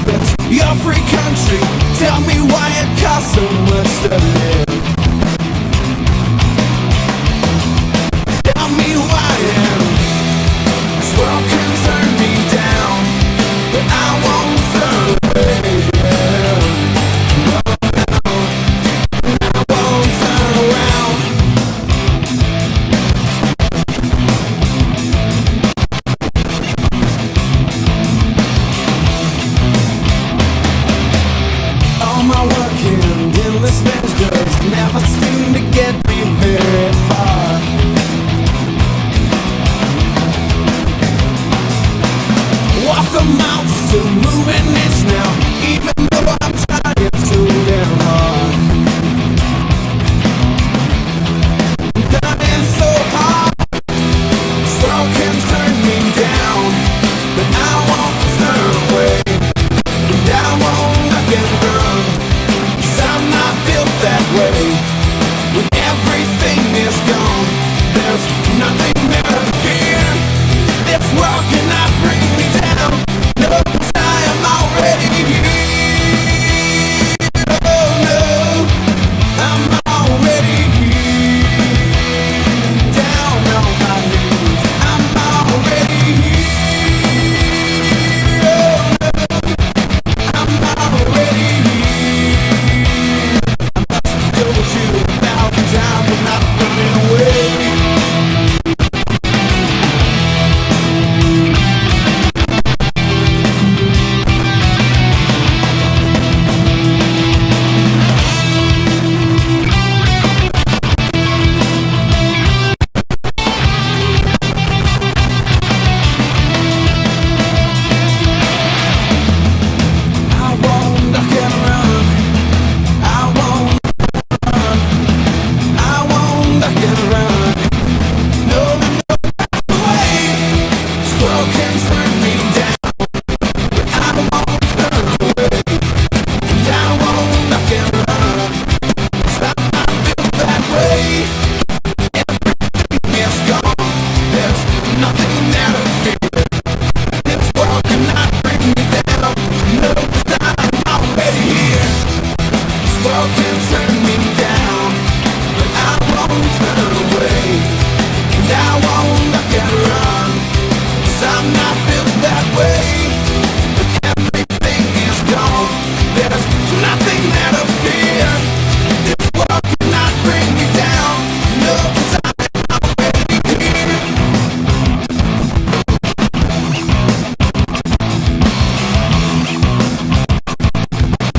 it's your free country. Tell me why it costs so much to live. Tell me why this world can turn me down, but I won't turn away. No, I won't turn around. All my work and endless pleasures never seem to get me very far. Walk the mountains to moving, it's now